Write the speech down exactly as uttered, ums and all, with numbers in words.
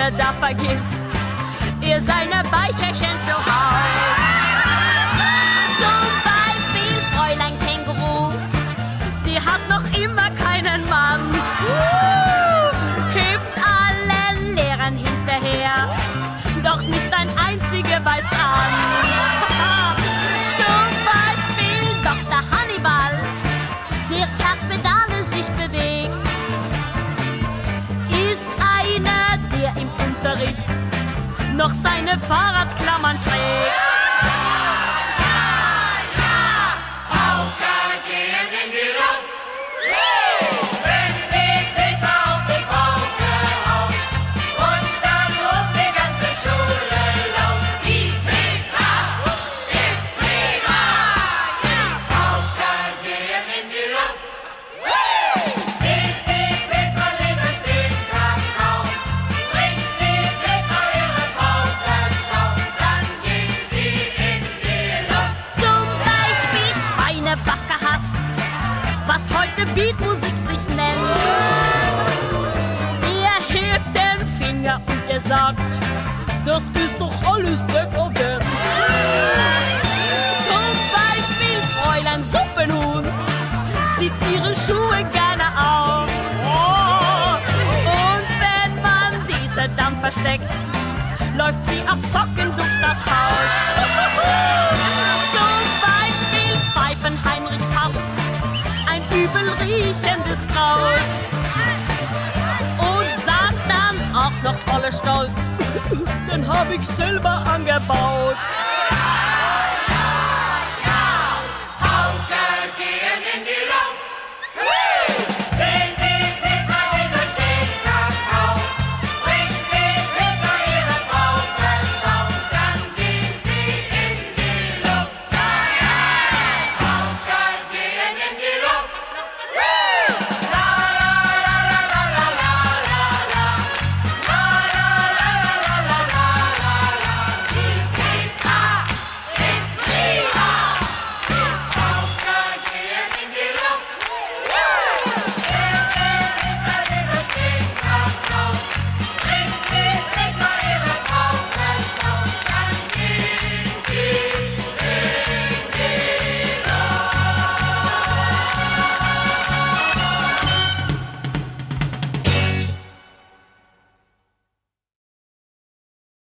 ihr da vergisst, ihr seine Beicherchen so haut. Zum Beispiel Fräulein Känguru, die hat noch immer keinen Mann. Uh, hüpft allen Lehrern hinterher, doch nicht ein einziger weist an. Zum Beispiel Doktor Hannibal, der Karpedale sich bewegt, ist einer, der im Unterricht noch seine Fahrradklammern trägt. Beatmusik sich nennt. Er hebt den Finger und er sagt, das ist doch alles dekadent. Zum Beispiel Fräulein Suppenhuhn zieht ihre Schuhe gerne auf. Oh, und wenn man diese dann versteckt, läuft sie auf Socken durch das Haus. Zum Beispiel Pfeifen Heinrich Pfaff, ein übel riechendes Kraut, und sagt dann auch noch voller Stolz, den hab ich selber angebaut.